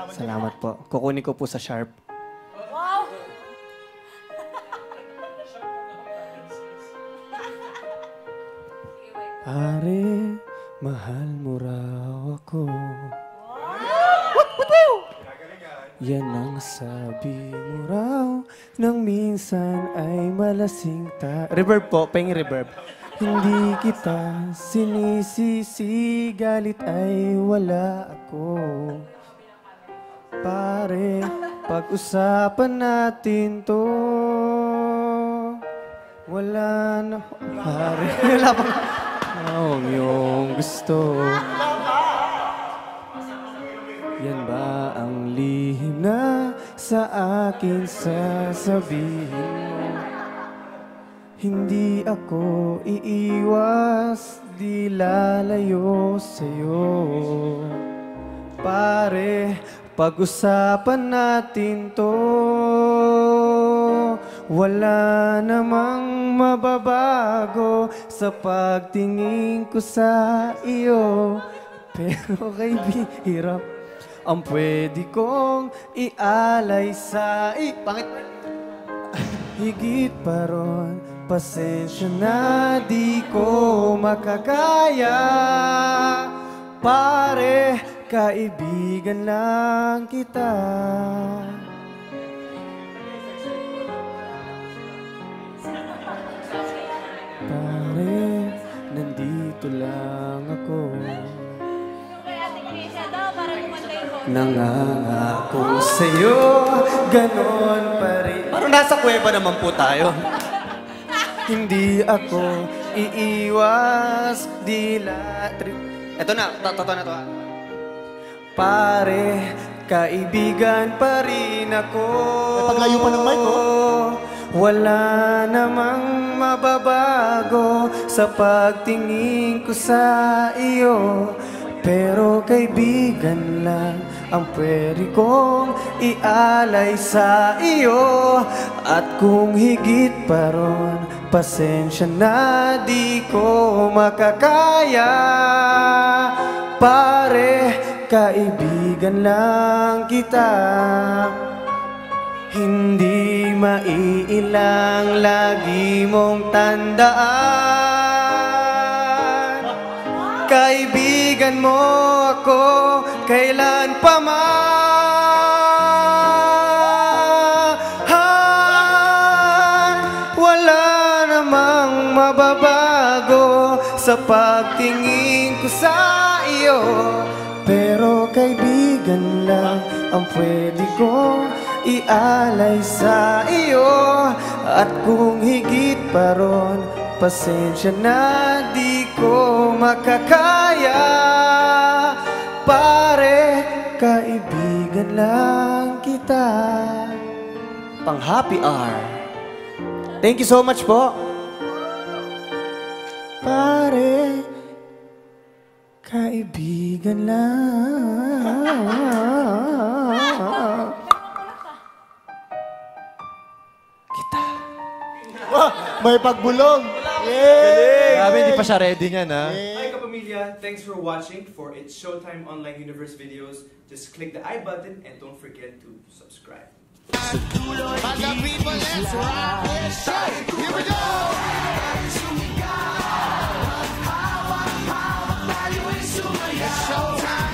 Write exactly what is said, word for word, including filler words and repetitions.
Salamat po. Kukunin ko po sa Sharp. Wow! Are, mahal mo raw ako. Yan ang sabi mo raw nang minsan ay malasing ta... Reverb po, peng reverb. Hindi kita sinisisi, galit ay wala ako. Pare, pag-usapan natin to. Wala na... Pare, wala pang... Oh, yung gusto. Yan ba ang lihim na sa akin sasabihin mo? Hindi ako iiwas, di lalayo sa'yo. Pare, pag-usapan natin to. Wala namang mababago sa pagtingin ko sa iyo. Pero kay hirap ang pwede kong ialay sa... I, pangit! Higit pa ron, pasensya na di ko makakaya. Pare, kaibigan lang kita. Pare, nandito lang ako. Nangangako sa'yo, ganon pa rin. Parang nasa kuweba naman po tayo. Hindi ako iiwas, di la... Ito na, totoo na to. Pare, kaibigan pa rin ako. May paglayo pa ng mic, oh. Wala namang mababago sa pagtingin ko sa iyo. Pero kaibigan lang ang pwede kong ialay sa iyo. At kung higit pa ron, pasensya na di ko makakaya. Pare, kaibigan lang kita. Hindi maiilang lagi mong tandaan. Kaibigan mo ako kailan pa man. Wala namang mababago sa pagtingin ko sa iyo. Pero kaibigan lang ang pwede kong ialay sa iyo. At kung higit pa ron, pasensya na di ko makakaya. Pare, kaibigan lang kita. Pang happy hour. Thank you so much po. Pare, kaibigan lang kita. Wow, may pagbulong. Yay! Grabe, hindi pa siya ready niyan, ha? Hi Kapamilya, thanks for watching. For It's Showtime Online Universe videos, just click the I button and don't forget to subscribe. Mga people, let's rock this show! Here we go! It's showtime!